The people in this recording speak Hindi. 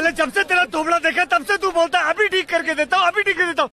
साले जब से तेरा थोबड़ा देखा तब से तू बोलता अभी ठीक करके देता हूँ, अभी ठीक कर देता हूँ।